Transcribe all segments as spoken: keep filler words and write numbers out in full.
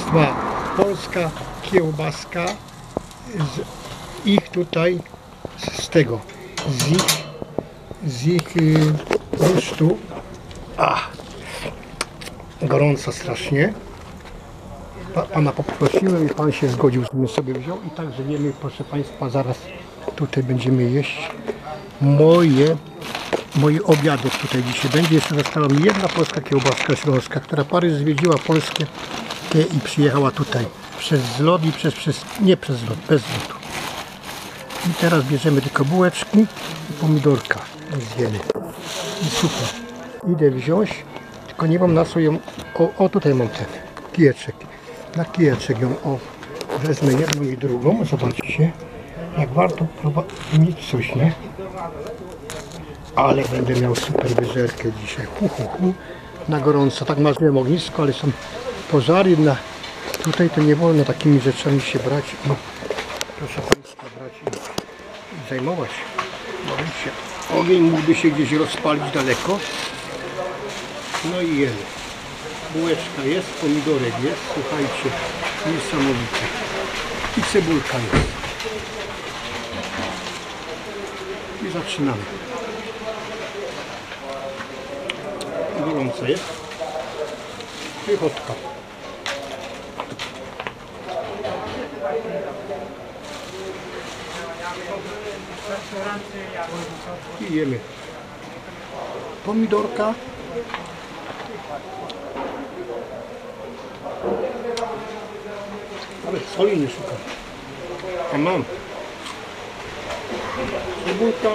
Państwa, polska kiełbaska z ich tutaj, z tego, z ich, z ich y, rusztu. Ach, gorąca strasznie. Pa, pana poprosiłem i pan się zgodził, żebym sobie wziął i także wiemy, proszę Państwa, zaraz tutaj będziemy jeść moje moje obiady tutaj dzisiaj będzie. Jeszcze została mi jedna polska kiełbaska śląska, która parę zwiedziła Polskę i przyjechała tutaj przez zlot i przez, przez nie przez zlot, bez zlotu. I teraz bierzemy tylko bułeczki i pomidorka zjemy. I super. Idę wziąć, tylko nie mam na co ją, o, o tutaj mam ten kijeczek. Na kijeczek ją, o, wezmę jedną i drugą, zobaczcie, jak warto próbować mieć coś, nie? Ale będę miał super wyżerkę dzisiaj. Hu, hu, hu. Na gorąco. Tak marzyłem ognisko, ale są pożary. Na... Tutaj to nie wolno takimi rzeczami się brać. No, proszę Państwa, brać i, i zajmować. Się. Ogień mógłby się gdzieś rozpalić daleko. No i jemy. Bułeczka jest, pomidorek jest. Słuchajcie, niesamowite. I cebulka jest. I zaczynamy. Gorąca jest. Pychotka. I jemy. Pomidorka. Ale soli nie szukam. A mam. Cebulka.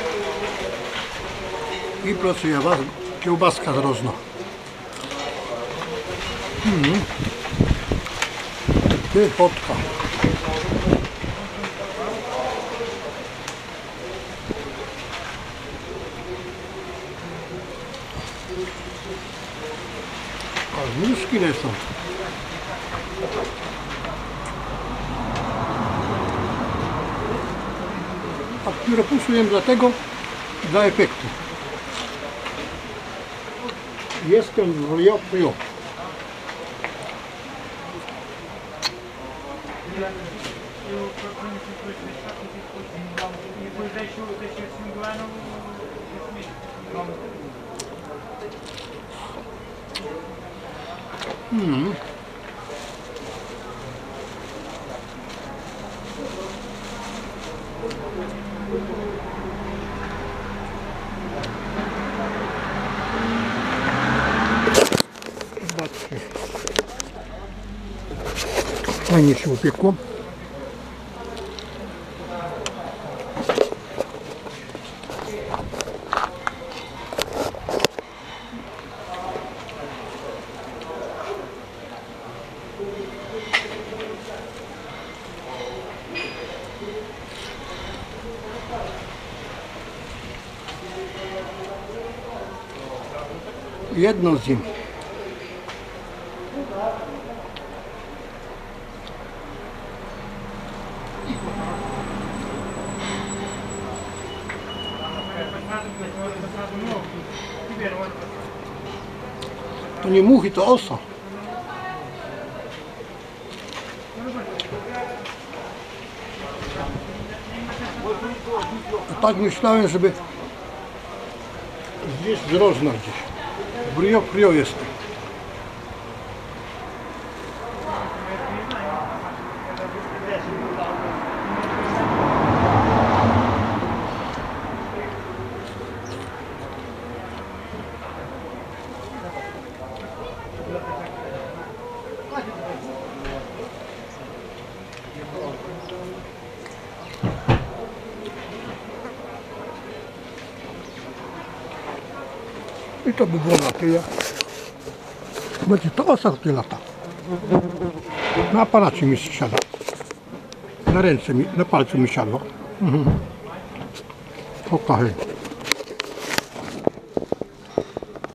I proszę ja was, kiełbaska drożna. Hmm. Pychotka. A nóżki lecą. A które puszczuję dlatego, dla efektu. Jestem w Rio Rio. Hmm. Zobaczcie. Fajnie się upiekło. Jedno zjem. To nie muchy, to osa. A tak myślałem, żeby zjeść drożna gdzieś. Brio, brio jest. I to by było na tyle. Będzie to osa tutaj lata. Na aparacie mi siada. Na ręce mi, na palcu mi siadło. Mhm. Pokażę.